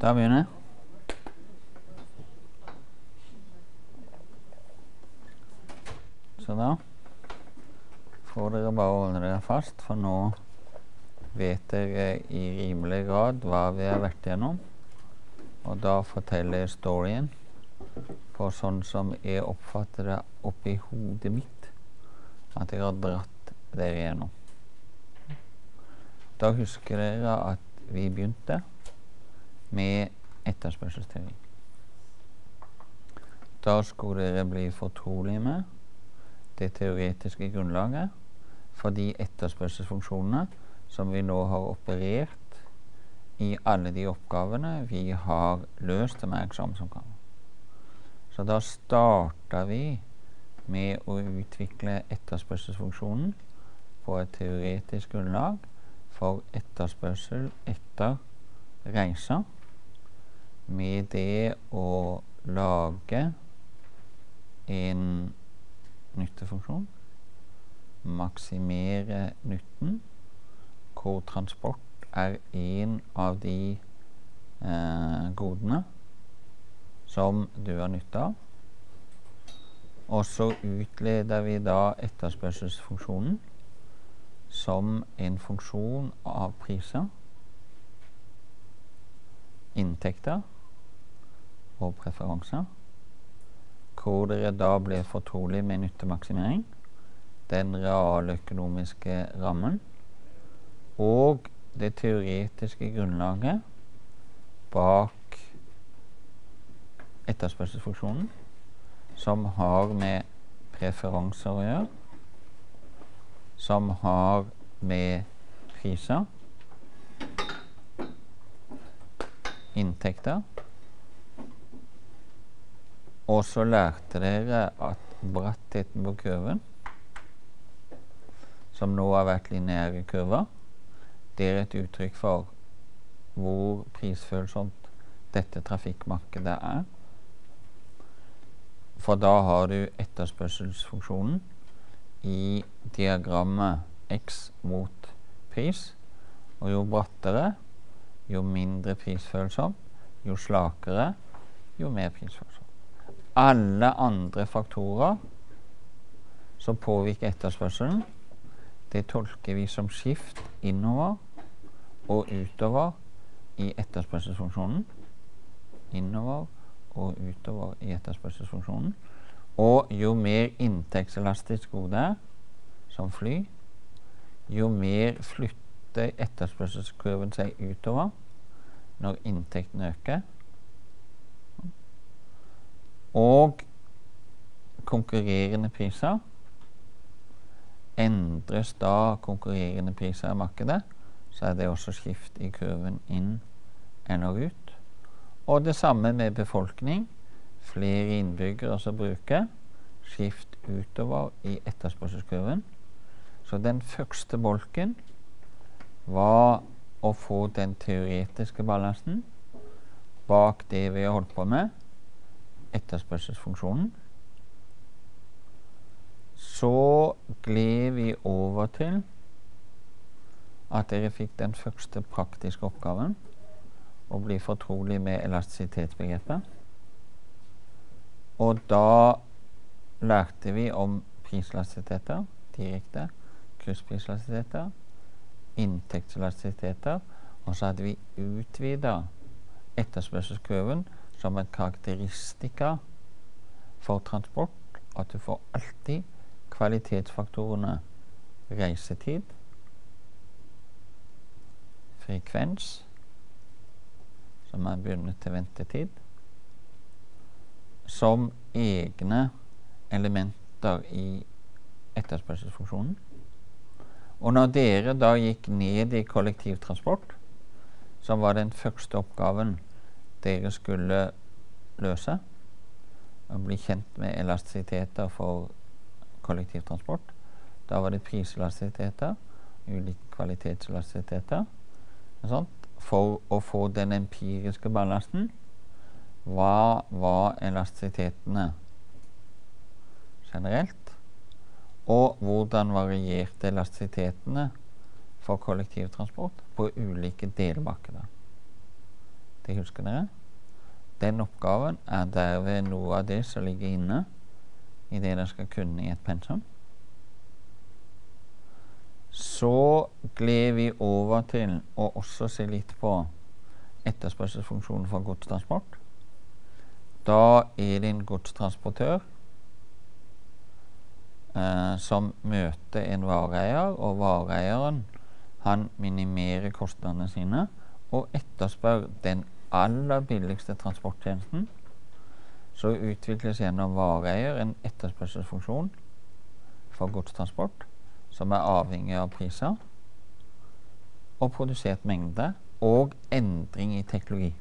Da begynner jeg. Så da får dere bare holde dere fast, for nå vet dere i rimelig grad hva vi har vært gjennom. Og da forteller jeg storyen på sånn som jeg oppfatter det oppi hodet mitt, at jeg har dratt dere gjennom. Da husker dere at vi begynte med etterspørselsteori. Da skulle dere bli fortrolige med det teoretiske grunnlaget for de etterspørselsfunksjonene som vi nå har operert i alle de oppgavene vi har løst med eksamensoppgaver. Så da starter vi med å utvikle etterspørselsfunksjonen på et teoretisk grunnlag for etterspørsel etter reiser, med det å lage en nyttefunksjon, maksimere nytten, hvor transport er en av de godene som du har nytte av. Og så utleder vi da etterspørselsfunksjonen som en funksjon av priser, inntekter og preferanser, hvor dere da blir fortrolig med nyttemaksimering, den realøkonomiske rammen, og det teoretiske grunnlaget bak etterspørselsfunksjonen, som har med preferanser å gjøre, som har med priser, inntekter. Og så lærte dere at brattheten på kurven, som nå har vært lineære kurver, det er et uttrykk for hvor prisfølsomt dette trafikkmarkedet er. For da har du etterspørselsfunksjonen i diagrammet x mot pris, og jo brattere, jo mindre prisfølsom, jo slakere, jo mer prisfølsom. Alle andre faktorer som påvirker etterspørselen, det tolker vi som skift innover og utover i etterspørselsfunksjonen. Innover og utover i etterspørselsfunksjonen. Og jo mer inntektselastisk gode er, som fly, jo mer flytter etterspørselskurven seg utover når inntekten øker. Og konkurrerende priser endres da konkurrerende priser i markedet, så er det også skift i kurven inn eller ut. Og det samme med befolkning. Flere innbyggere som bruker, skift utover i etterspørselskurven. Så den første bolken var å få den teoretiske balansen bak det vi har holdt på med, etterspørselsfunksjonen. Så gled vi over til at dere fikk den første praktiske oppgaven, å bli fortrolig med elastisitetsbegrepet. Og da lærte vi om priselastisiteter, direkte, krysspriselastisiteter, inntektselastisiteter, og så hadde vi utvidet etterspørselskurven som en karakteristika for transport, at du får alltid kvalitetsfaktorene reisetid, frekvens, som er bundet til ventetid, som egne elementer i etterspørselsfunksjonen. Og når dere da gikk ned i kollektivtransport, som var den første oppgaven dere skulle løse, å bli kjent med elastisiteter for kollektivtransport, da var det priselastisiteter, ulike kvalitetselastisiteter, for å få den empiriske balansen. Hva var elastisitetene generelt, og hvordan varierte elastisitetene for kollektivtransport på ulike delmarkeder. Det husker dere. Den oppgaven er derved noe av det som ligger inne i det dere skal kunne i et pensum. Så gled vi over til å også se litt på etterspørselsfunksjonen for godstransport. Da er det en godstransportør som møter en vareeier, og vareeieren han minimerer kostnadene sine og etterspør den aller billigste transporttjenesten. Så utvikles gjennom vareeier en etterspørselsfunksjon for godstransport som er avhengig av priser og produsert mengde og endring i teknologi.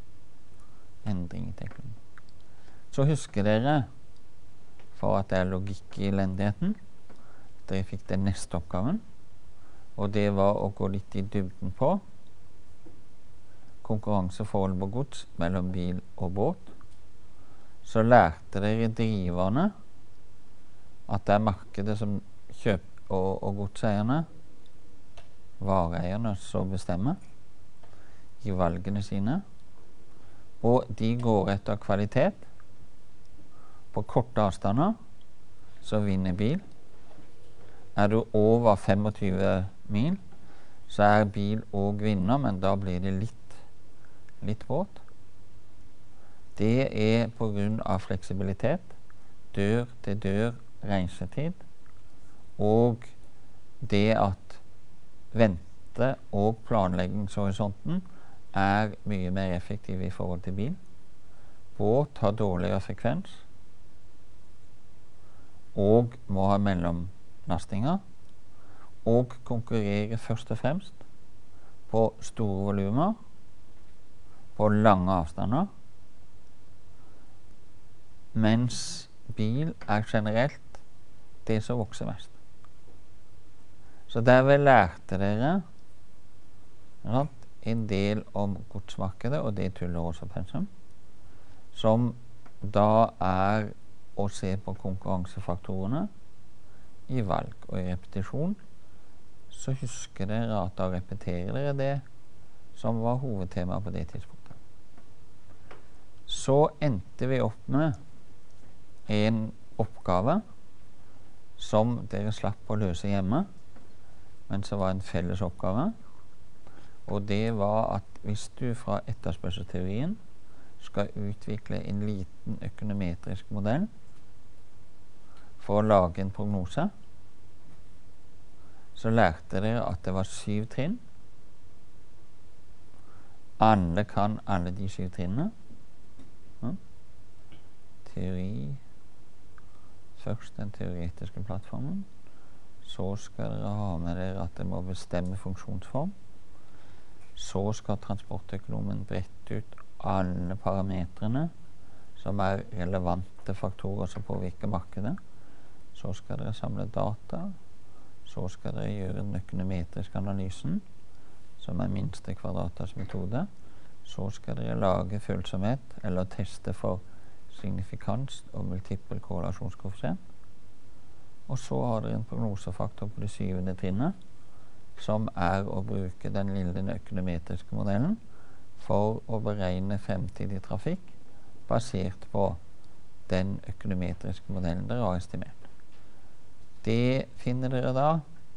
Så husker dere, for at det er logikk i elendigheten, dere fikk den neste oppgaven, og det var å gå litt i dybden på konkurranseforhold på gods mellom bil og båt. Så lærte dere driverne at det er markedet som kjøper og godseierne, vareeierne, som bestemmer i valgene sine, og de går etter kvalitet. På korte avstander så vinner bil. Er du over 25 mil, så er bil og vinner, men da blir det litt båt. Det er på grunn av fleksibilitet, dør til dør reisetid, og det at vente- og planleggingshorisonten er mye mer effektiv i forhold til bil. Båt har dårligere frekvens og må ha mellomlastinger, og konkurrerer først og fremst på store volumer, på lange avstander, mens bil er generelt det som vokser mest. Så derved lærte dere en del om godsmarkedet, og det tuller også pensum, som da er å se på konkurransefaktorene i valg og i repetisjon. Så husker dere at da repeterer dere det som var hovedtema på det tidspunktet. Så endte vi opp med en oppgave som dere slapp å løse hjemme, men som var en felles oppgave. Og det var at hvis du fra etterspørselsteorien skal utvikle en liten økonometrisk modell for å lage en prognose, så lærte dere at det var 7 trinn. Alle kan alle de 7 trinnene. Teori. Først den teoretiske plattformen. Så skal dere ha med dere at det må bestemme funksjonsform. Så skal transportøkonomen brette ut alle parametrene som er relevante faktorer som påvirker markedet. Så skal dere samle data. Så skal dere gjøre den økonometriske analysen, som er minste kvadratas metode. Så skal dere lage følsomhet, eller teste for signifikans og multiple korrelasjonskoeffisient. Og så har dere en prognosefaktor på det 7. trinnet, som er å bruke den lille økonometriske modellen for å beregne fremtidig trafikk basert på den økonometriske modellen dere har estimert. Det finner dere da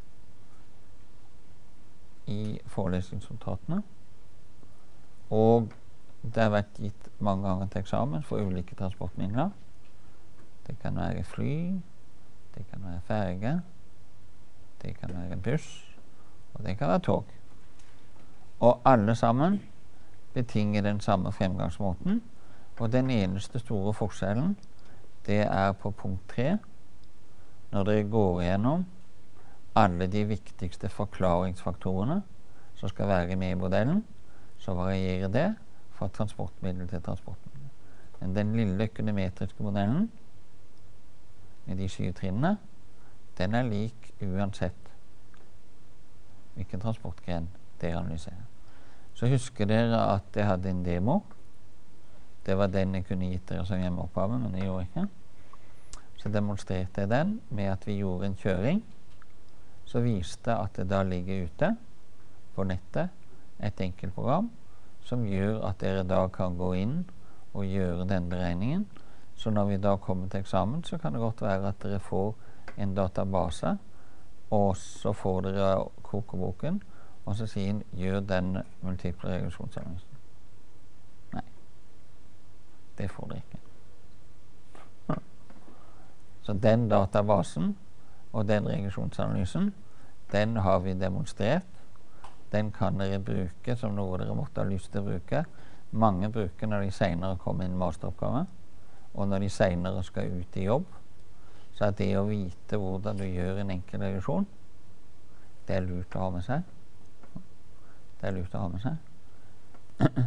i forelesningsnotatene, og det har vært gitt mange ganger til eksamen for ulike transportmidler. Det kan være fly, det kan være ferge, det kan være buss, og det kan være tog. Og alle sammen betinger den samme fremgangsmåten, og den eneste store forskjellen, det er på punkt 3, når dere går gjennom alle de viktigste forklaringsfaktorene som skal være med i modellen, så varierer det fra transportmiddel til transportmiddel. Men den lille økonometriske modellen med de 7 trinnene, den er lik uansett hvilken transportgren dere analyserer. Så husker dere at jeg hadde en demo. Det var den jeg kunne gitt dere som hjemmeoppgave, men det gjorde jeg ikke. Så demonstrerte jeg den med at vi gjorde en kjøring, så viste at det da ligger ute på nettet et enkelt program som gjør at dere da kan gå inn og gjøre den beregningen. Så når vi da kommer til eksamen, så kan det godt være at dere får en database, og så får dere kokeboken, og så sier den, gjør den multiple regresjonsanalysen. Nei. Det får dere ikke. Så den databasen og den regresjonsanalysen, den har vi demonstrert. Den kan dere bruke som noe dere måtte ha lyst til å bruke. Mange bruker når de senere kommer inn i masteroppgave, og når de senere skal ut i jobb. Så det å vite hvordan du gjør en enkel regresjon, det er lurt å ha med seg. Det er lurt å ha med seg.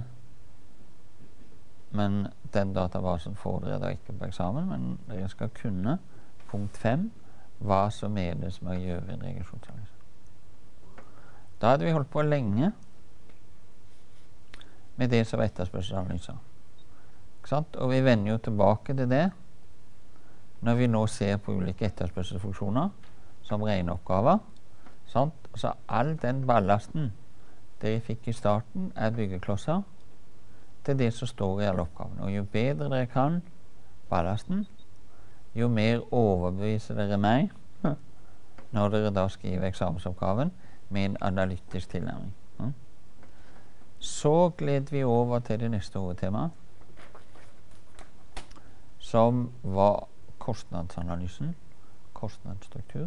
Men den databasen får dere da ikke på eksamen, men dere skal kunne punkt 5, hva som menes med å gjøre en regresjonsanalyse. Da hadde vi holdt på lenge med det som var etterspørselsanalyser. Ikke sant? Og vi vender jo tilbake til det når vi nå ser på ulike etterspørselsfunksjoner som regneoppgaver. Sant? Så all den ballasten dere fikk i starten er byggeklosser til det som står i alle oppgavene. Og jo bedre dere kan ballasten, jo mer overbeviser dere meg når dere da skriver eksamensoppgaven med en analytisk tilnærming. Så gled vi over til det neste hovedtema, som var kostnadsanalysen, kostnadsstruktur.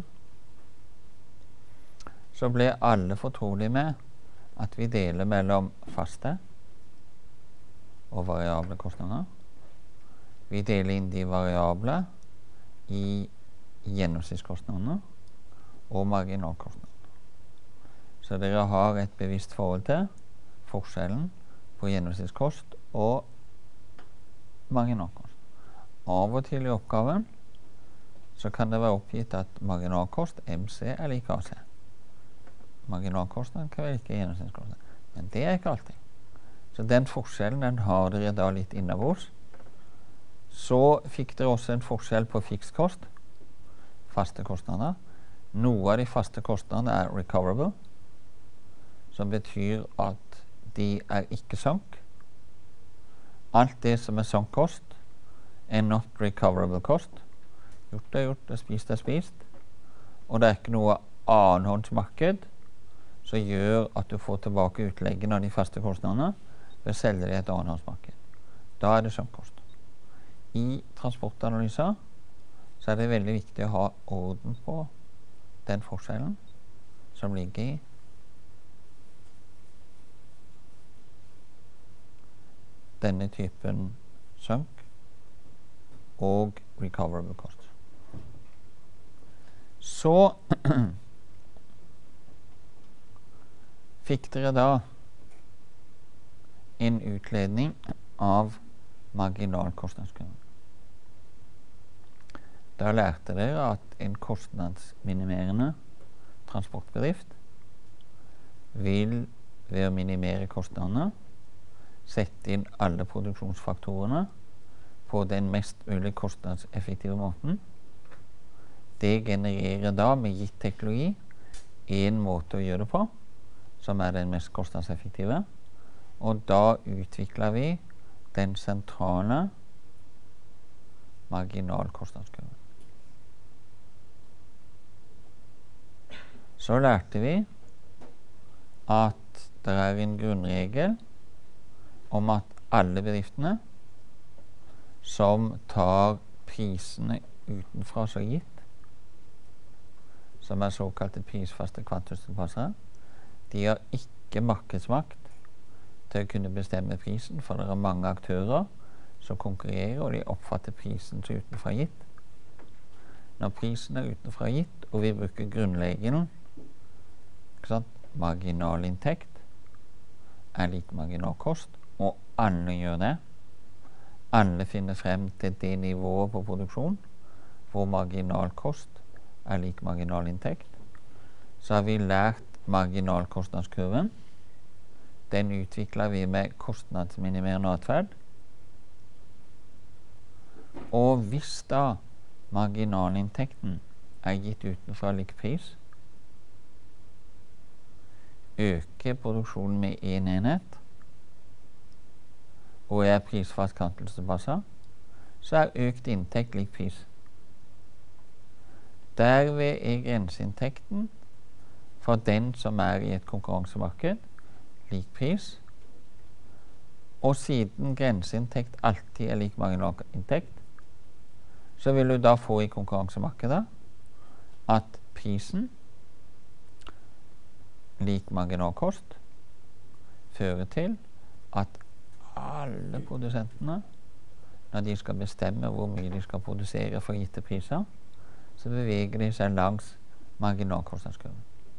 Så ble alle fortrolige med at vi deler mellom faste og variable kostnader. Vi deler inn de variable i gjennomsnittskostnadene og marginalkostnadene. Så dere har et bevisst forhold til forskjellen på gjennomsnittskost og marginalkost. Av og til i oppgaven så kan det være oppgitt at marginalkost, MC, er lik AC. Marginalkostnaden kan være ikke gjennomsnittskostnad, men det er ikke alltid. Så den forskjellen den har dere da litt innabords. Så fikk dere også en forskjell på fikskost, faste kostnader. Noe av de faste kostnadene er recoverable, som betyr at de er ikke sunk. Alt det som er sunk kost, er not recoverable kost. Gjort er gjort, spist er spist. Og det er ikke noe annenhåndsmarked som gjør at du får tilbake utleggene av de faste kostnadene ved å selge det i et annenhåndsmarked. Da er det sunk kost. I transportanalyser så er det veldig viktig å ha orden på den forskjellen som ligger i denne typen sunk og recoverable cost. Så fikk dere da en utledning av marginalkostnadskurven. Da lærte dere at en kostnadsminimerende transportbedrift vil ved å minimere kostnadene sette inn alle produksjonsfaktorene på den mest mulig kostnadseffektive måten. Det genererer da med gitt teknologi en måte å gjøre det på som er den mest kostnadseffektive, og da utvikler vi den sentrale marginalkostnadskurven. Så lærte vi at det er en grunnregel om at alle bedriftene som tar prisene utenfra så gitt, som er såkalte prisfaste kvantumstilpassere, de har ikke markedsmakt til å kunne bestemme prisen, for det er mange aktører som konkurrerer, og de oppfatter prisen som utenfra gitt. Når prisen er utenfra gitt, og vi bruker grunnregelen, marginalinntekt er lik marginalkost, og alle gjør det. Alle finner frem til det nivået på produksjon hvor marginalkost er lik marginalinntekt. Så har vi lært marginalkostnadskurven. Den utvikler vi med kostnadsminimerende atferd. Og hvis da marginalinntekten er gitt utenfra lik pris, øker produksjonen med 1 enhet, og er prisfastsettelsesbasert, så er økt inntekt lik pris. Derved er grenseinntekten for den som er i et konkurransemarked, lik pris. Og siden grenseinntekt alltid er lik marginalinntekt, så vil du da få i konkurransemarkedet at prisen lik marginalkost fører til at alle produsentene, når de skal bestemme hvor mye de skal produsere for gitte priser, så beveger de seg langs marginalkostnadskurven.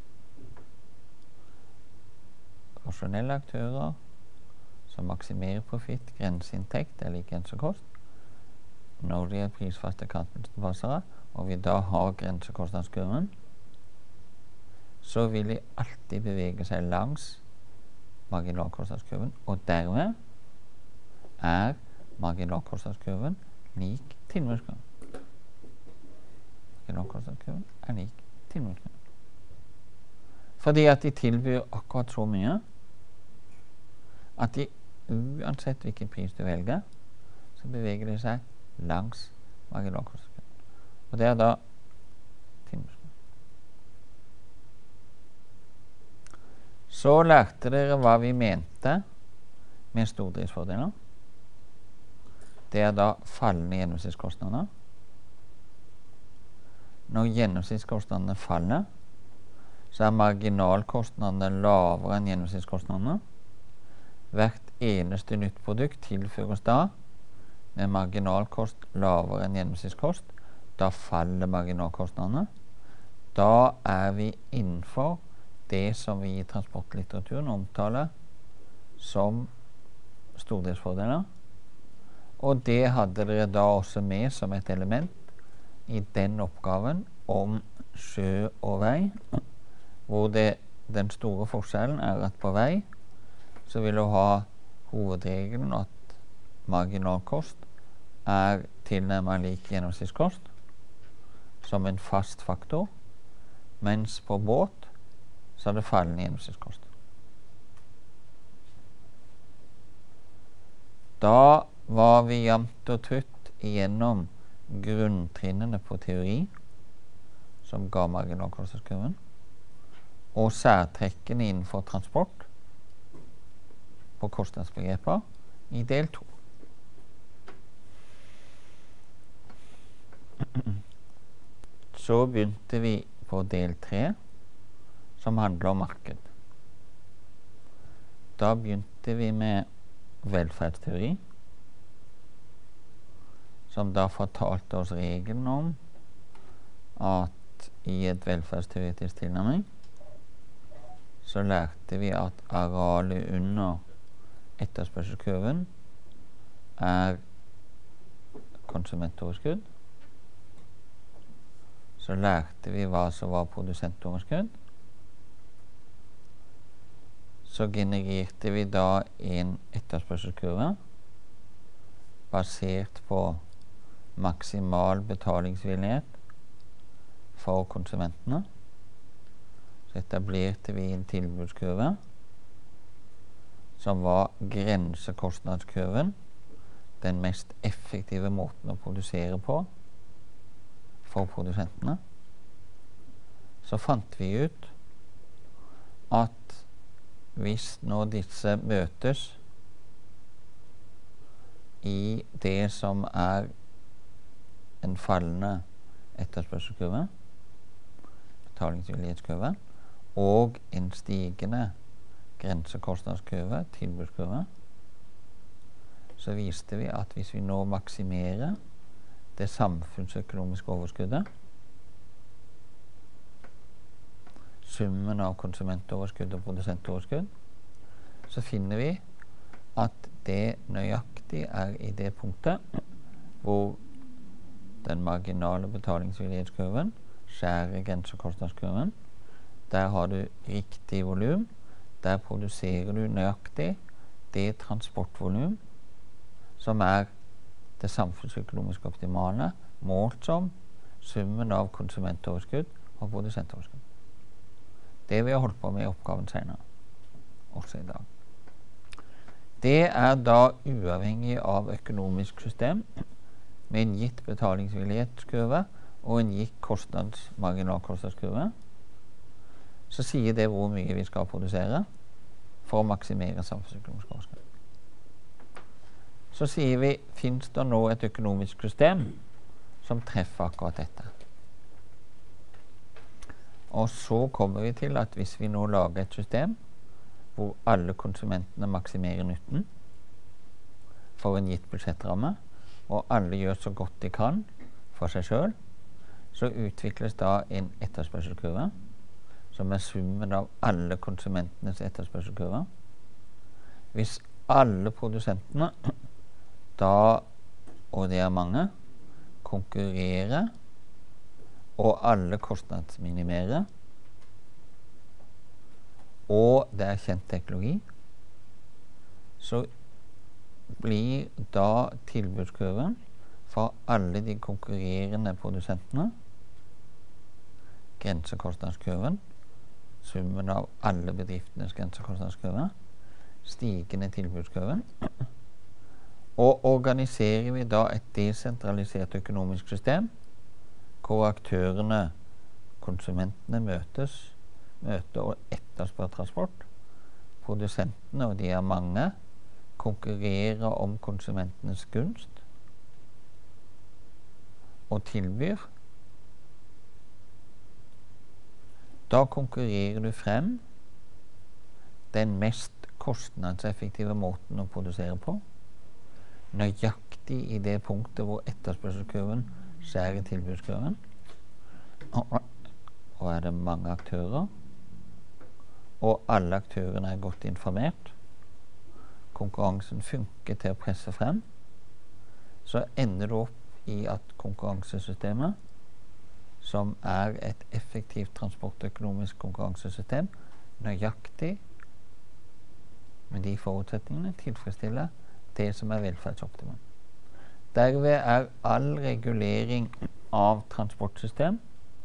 Rasjonelle aktører som maksimerer profitt, grenseinntekt er lik grensekost. Når de er prisfaste kantbasere, og vi da har grensekostnadskurven, så vil de alltid bevege seg langs marginalkostnadskurven, og dermed er marginalkostnadskurven lik tilbudskurven. Marginalkostnadskurven er lik tilbudskurven. Fordi at de tilbyr akkurat så mye at de, uansett hvilken pris du velger, så beveger de seg langs marginalkostnadskurven. Og det er da tilbudskurven. Så lærte dere hva vi mente med stordriftsfordeler. Det er da fallende gjennomsnittskostnader. Når gjennomsnittskostnadene faller, så er marginalkostnadene lavere enn gjennomsnittskostnadene. Hvert eneste nytt produkt tilføres da med marginalkost lavere enn gjennomsnittskost. Da faller marginalkostnadene. Da er vi innenfor det som vi i transportlitteraturen omtaler som stordriftsfordeler. Og det hadde dere da også med som et element i den oppgaven om sjø og vei, hvor den store forskjellen er at på vei så vil du ha hovedregelen at marginalkost er tilnærmet lik gjennomsnittskost som en fast faktor, mens på båt så er det fallende gjennomsnittskost. Da var vi jevnt og trutt igjennom grunntrinnene på teori, som ga marginalkostnadskurven, og særtrekkene innenfor transport på kostnadsbegreper i del 2. Så begynte vi på del 3, som handler om marked. Da begynte vi med velferdsteori, som da fortalte oss regelen om at i et velferdsteoretisk tilnærming så lærte vi at arealet under etterspørselskurven er konsumentoverskudd. Så lærte vi hva som var produsentoverskudd. Så genererte vi da en etterspørselskurve basert på maksimal betalingsvillighet for konsumentene. Så etablerte vi en tilbudskurve som var grensekostnadskurven, den mest effektive måten å produsere på for produsentene. Så fant vi ut at hvis nå disse møtes i det som er en fallende etterspørselskurve, betalingsvillighetskurve, og en stigende grensekostnadskurve, tilbudskurve, så viste vi at hvis vi nå maksimerer det samfunnsøkonomiske overskuddet, summen av konsumentoverskudd og produsentoverskudd, så finner vi at det nøyaktig er i det punktet hvor den marginale betalingsvillighetskurven skjærer grensekostnadskurven. Der har du riktig volum. Der produserer du nøyaktig det transportvolum som er det samfunnsøkonomisk optimale, målt som summen av konsumentoverskudd og produsentoverskudd. Det vi har holdt på med i oppgaven senere, også i dag. Det er da uavhengig av økonomisk system med en gitt betalingsvillighetskurve og en gitt marginalkostnadskurve. Så sier det hvor mye vi skal produsere for å maksimere samfunnsøkonomisk overskudd. Så sier vi, finnes det nå et økonomisk system som treffer akkurat dette? Og så kommer vi til at hvis vi nå lager et system hvor alle konsumentene maksimerer nytten for en gitt budsjettramme, og alle gjør så godt de kan for seg selv, så utvikles da en etterspørselskurve som er summen av alle konsumentenes etterspørselskurve. Hvis alle produsentene da, og det er mange, konkurrerer og alle kostnadsminimerer, og det er kjent teknologi, så blir da tilbudskurven for alle de konkurrerende produsentene grensekostnadskurven, summen av alle bedriftenes grensekostnadskurve, stigende tilbudskurven. Og organiserer vi da et desentralisert økonomisk system hvor aktørene, konsumentene, møter og etterspør transport. Produsentene, og de er mange, konkurrerer om konsumentenes gunst og tilbyr. Da konkurrerer du frem den mest kostnadseffektive måten å produsere på, nøyaktig i det punktet hvor etterspørselskurven skjærer tilbudskurven. Og er det mange aktører, og alle aktørene er godt informert, konkurransen funker til å presse frem, så ender det opp i at konkurransesystemet, som er et effektivt transportøkonomisk konkurransesystem, nøyaktig med de forutsetningene tilfredsstiller det som er velferdsoptimum. Derved er all regulering av transportsystem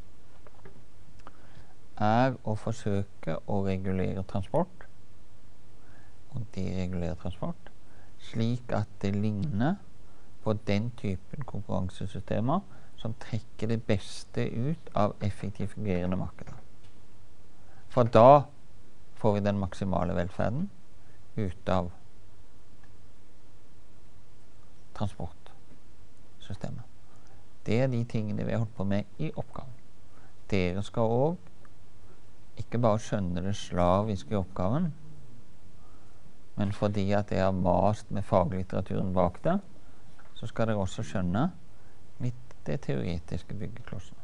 er å forsøke å regulere transport, og deregulere transport, slik at det ligner på den typen konkurransesystemer som trekker det beste ut av effektivt fungerende markeder. For da får vi den maksimale velferden ut av transportsystemet. Det er de tingene vi har holdt på med i oppgaven. Dere skal også ikke bare skjønne det slaviske i oppgaven, men fordi at jeg har mast med faglitteraturen bak det, så skal dere også skjønne litt det teoretiske byggeklossene.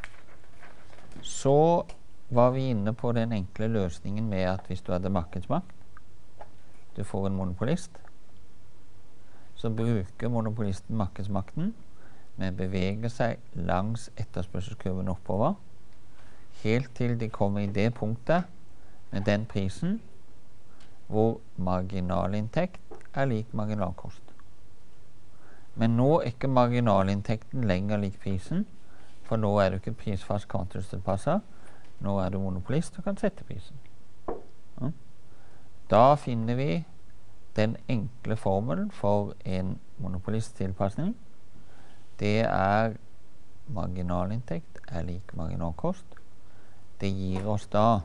Så var vi inne på den enkle løsningen med at hvis du hadde markedsmakt, du får en monopolist, så bruker monopolisten markedsmakten, men beveger seg langs etterspørselskurven oppover, helt til de kommer i det punktet med den prisen hvor marginalinntekt er lik marginalkost. Men nå er ikke marginalinntekten lenger lik prisen, for nå er du ikke prisfast kvantumstilpasset, nå er du monopolist og kan sette prisen. Ja. Da finner vi den enkle formelen for en monopolisttilpasning. Det er marginalinntekt er lik marginalkost. Det gir oss da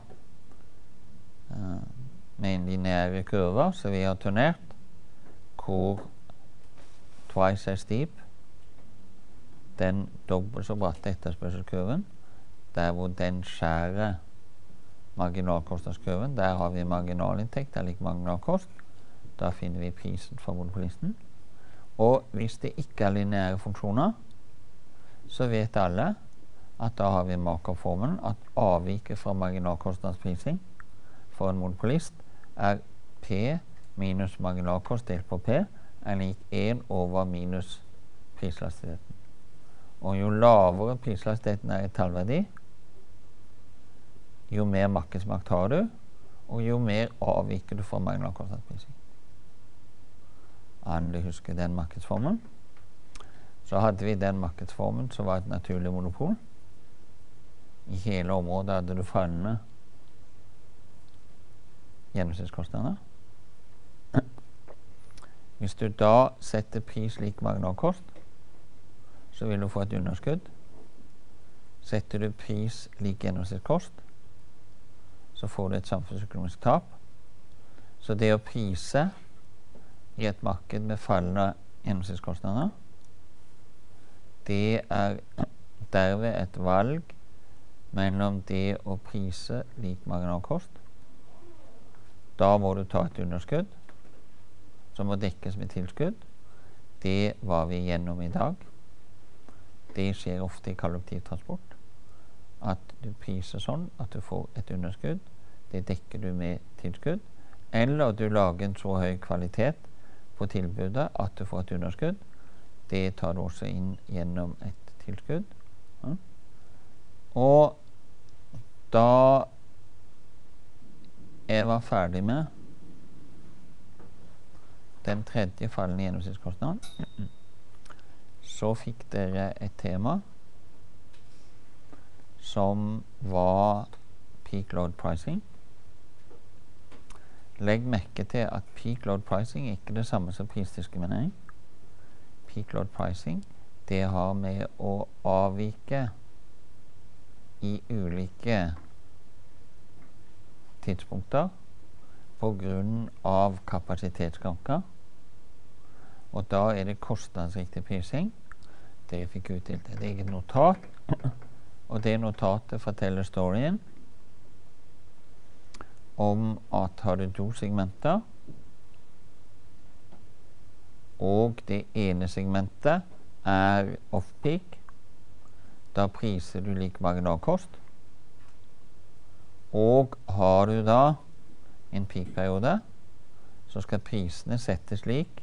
med en lineære kurve, så vi har turnert, hvor twice as steep, den dobbelt så bratte etterspørselskurven, der hvor den skjærer marginalkostnadskurven, der har vi marginalinntekt, er lik marginalkost. Da finner vi prisen for monopolisten. Og hvis det ikke er lineære funksjoner, så vet alle at da har vi Markov-formelen, at avviket fra marginalkostnadsprising for en monopolist er P minus marginalkost delt på P er lik 1 over minus prislastigheden. Og jo lavere prislastigheden er i tallverdi, jo mer markedsmakt har du, og jo mer avviker du fra marginalkostnadsprising. Alle husker den markedsformen. Så hadde vi den markedsformen som var et naturlig monopol. I hele området hadde du fallende gjennomsnittskostnader. Hvis du da setter pris lik marginalkost, så vil du få et underskudd. Setter du pris lik gjennomsnittskost, så får du et samfunnsøkonomisk tap. Så det å prise i et marked med fallende gjennomsnittskostnader, det er derved et valg mellom det å prise lik marginalkost. Da må du ta et underskudd som må dekkes med tilskudd. Det var vi gjennom i dag. Det skjer ofte i kollektivtransport. At du priser sånn at du får et underskudd. Det dekker du med tilskudd. Eller du lager en så høy kvalitet på tilbudet at du får et underskudd. Det tar du også inn gjennom et tilskudd. Ja. Og da jeg var ferdig med den tredje fallende gjennomsnittskostnaden, så fikk dere et tema som var peak load pricing. Legg merke til at peak load pricing ikke er det samme som prisdiskriminering. Peak load pricing, det har med å avvike i ulike tidspunkter på grunn av kapasitetsskranker. Og da er det kostnadsriktig prising. Dere fikk utdelt et eget notat, og det notatet forteller storyen om at har du to segmenter, og det ene segmentet er off-peak, da priser du lik marginalkost. Og har du da en peak-periode, så skal prisene settes lik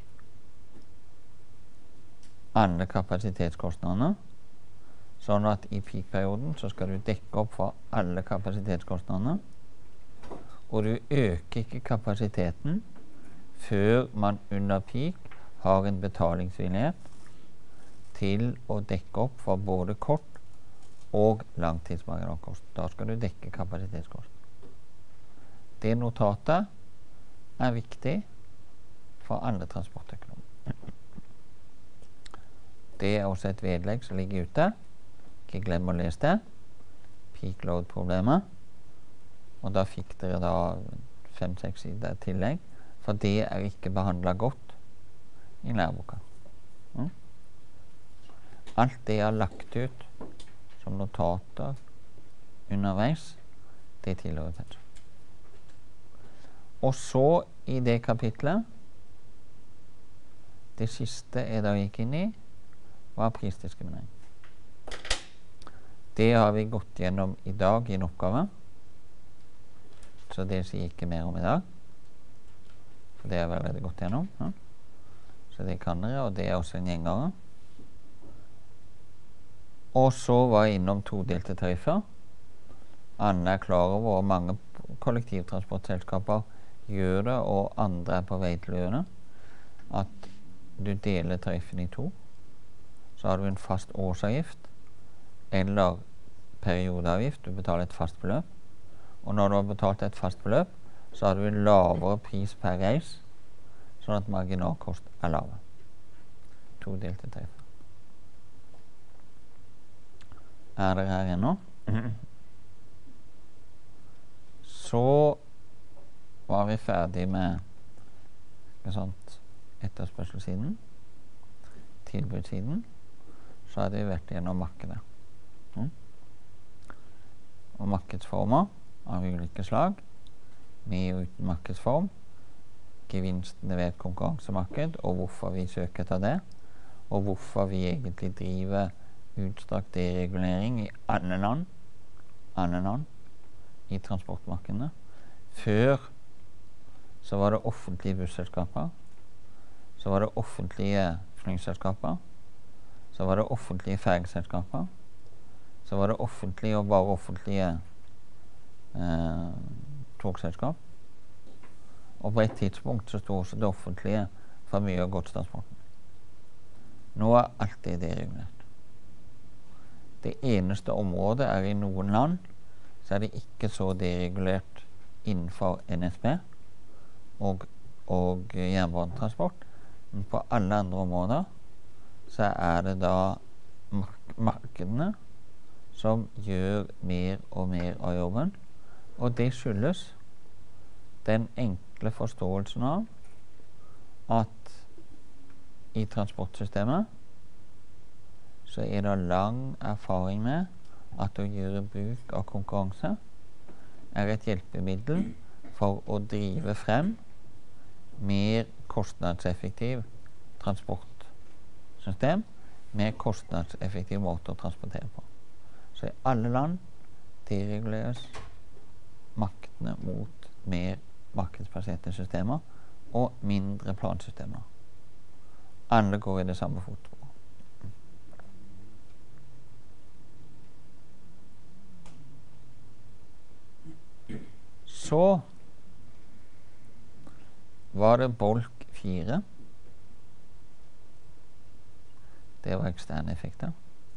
alle kapasitetskostnadene, sånn at i peak-perioden så skal du dekke opp for alle kapasitetskostnadene, og du øker ikke kapasiteten før man under peak har en betalingsvillighet til å dekke opp for både kort og langtidsmarginalkost. Da skal du dekke kapasitetskost. Det notatet er viktig for alle transportøkonomer. Det er også et vedlegg som ligger ute. Ikke glem å lese det. Peak load-problemet. Og da fikk dere da 5-6 sider tillegg, for det er ikke behandlet godt i læreboka. Alt det jeg har lagt ut som notater underveis, det tilhører pensum. Og så i det kapitlet, det siste jeg da gikk inn i, var prisdiskriminering. Det har vi gått gjennom i dag i en oppgave, så det sier ikke mer om i dag, for det har vi allerede gått gjennom. Ja. Så det kan dere, og det er også en gjenganger. Og så var jeg innom todelte tariffer. Alle er klar over hvor mange kollektivtransportselskaper gjør det, og andre er på vei til å gjøre det. At du deler tariffen i to. Så har du en fast årsavgift eller periodeavgift. Du betaler et fast beløp. Og når du har betalt et fast beløp, så har du en lavere pris per reis, sånn at marginalkost er lavere. Todelte tariffer. Er dere her ennå? Så var vi ferdig med etterspørselssiden, tilbudssiden. Så hadde vi vært gjennom markedet. Og markedsformer av ulike slag, med og uten markedsform, gevinstene ved et konkurransemarked, og hvorfor vi søker etter det, og hvorfor vi egentlig driver utstrakt deregulering i alle land i transportmarkedene. Før så var det offentlige busselskaper, så var det offentlige flyselskaper, så var det offentlige fergeselskaper, så var det offentlige og bare offentlige togselskap. Og på et tidspunkt så stod også det offentlige for mye av godstransporten. Nå er alt det deregulert. Det eneste området er i noen land, så er det ikke så deregulert innenfor NSB og jernbanetransport. Men på alle andre områder så er det da markedene som gjør mer og mer av jobben. Og det skyldes den enkle forståelsen av at i transportsystemet så er det lang erfaring med at å gjøre bruk av konkurranse er et hjelpemiddel for å drive frem mer kostnadseffektiv transportsystem, mer kostnadseffektiv måte å transportere på. Så i alle land dereguleres maktene mot mer markedsbaserte systemer og mindre plansystemer. Alle går i det samme fotsporet. Så var det bolk 4. Det var eksterne effekter.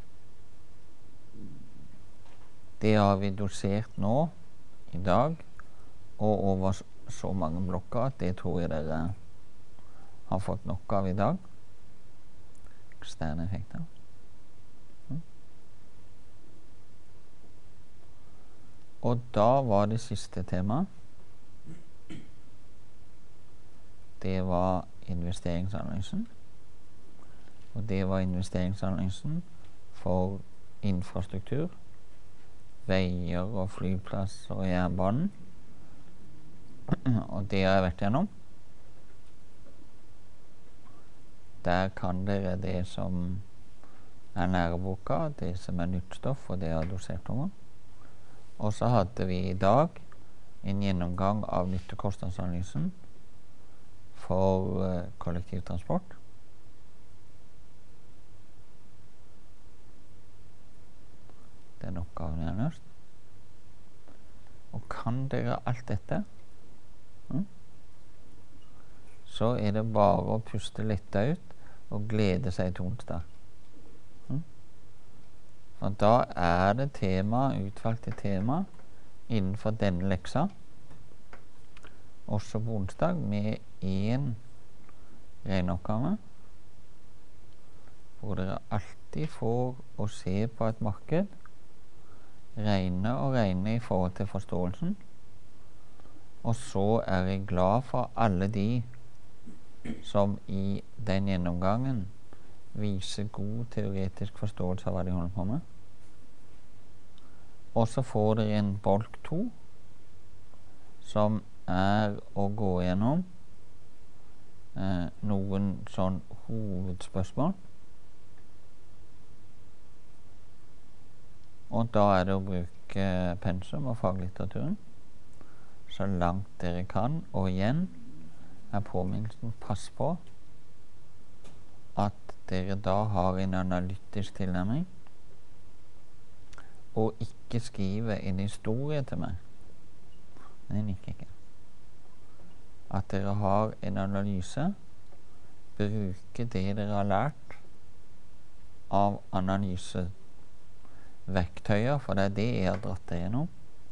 Det har vi dosert nå i dag og over så mange blokker at det tror jeg dere har fått nok av i dag. Eksterne effekter. Og da var det siste tema. Det var investeringsanalysen. Og det var investeringsanalysen for infrastruktur, veier og flyplasser og jernbanen. Og det har jeg vært gjennom. Der kan dere det som er læreboka, det som er nytt stoff, og det jeg har dosert over. Og så hadde vi i dag en gjennomgang av nytte-kostnadsanalysen for kollektivtransport. Den oppgaven er løst. Og kan dere alt dette, så er det bare å puste letta ut og glede seg til onsdag. Og da er det utvalgte tema innenfor denne leksa, også på onsdag, med en regneoppgave, hvor dere alltid får å se på et marked, regne i forhold til forståelsen, og så er jeg glad for alle de som i den gjennomgangen viser god teoretisk forståelse av hva de holder på med. Og så får dere en bolk 2, som er å gå gjennom noen sånn hovedspørsmål. Og da er det å bruke pensum og faglitteraturen så langt dere kan. Og igjen er påminnelsen, pass på at dere da har en analytisk tilnærming og ikke skrive en historie til meg. Nei, ikke. At dere har en analyse, bruke det dere har lært av analyseverktøyer, for det er det jeg har dratt deg gjennom,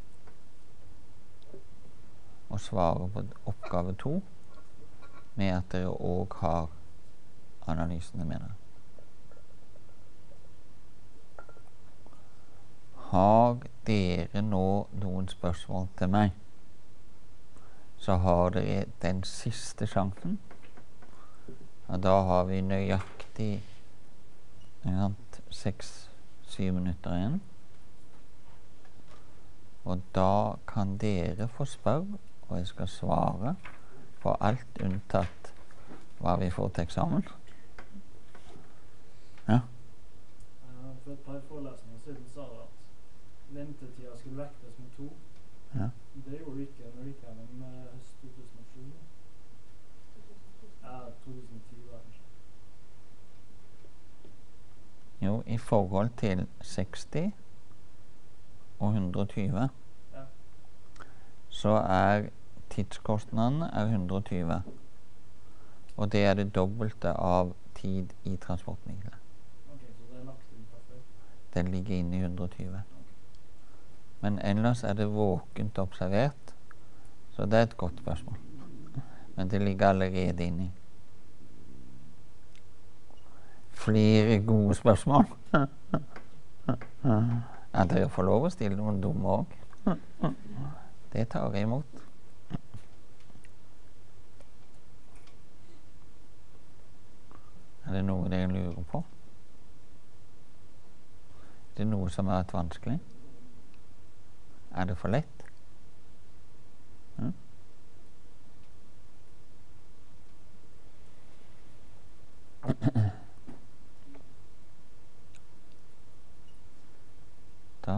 og svare på oppgave 2 med at dere også har analysene med dere. Har dere nå noen spørsmål til meg, så har dere den siste sjansen. Og da har vi nøyaktig 6-7 minutter igjen. Og da kan dere få spørre, og jeg skal svare på alt unntatt hva vi får til eksamen. Ja. For et par forelesninger siden sa du at ventetida skulle vektes med 2. Ja. Det gjorde du ikke når du gikk gjennom høst 2007. Ja, 2010 var det. Jo, i forhold til 60 og 120 så er tidskostnadene 120. Og det er det dobbelte av tid i transportmidler. Ok, så det er lagt inn fra før? Den ligger inne i 120. Men ellers er det våkent observert, så det er et godt spørsmål. Men det ligger allerede inni. flere gode spørsmål. Ja, dere får lov å stille noen dumme òg. Det tar jeg imot. Er det noe dere lurer på? Er det noe som har vært vanskelig? Er det for lett? Da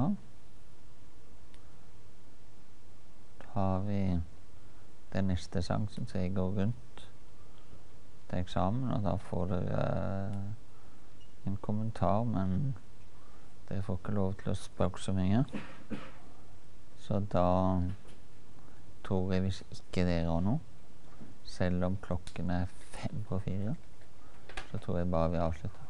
tar vi den neste sang som jeg går rundt til eksamen, og da får dere en kommentar, men dere får ikke lov til å spørre så mye. Så da tror jeg, hvis ikke dere har noe, selv om klokken er 3:55, så tror jeg bare vi avslutter.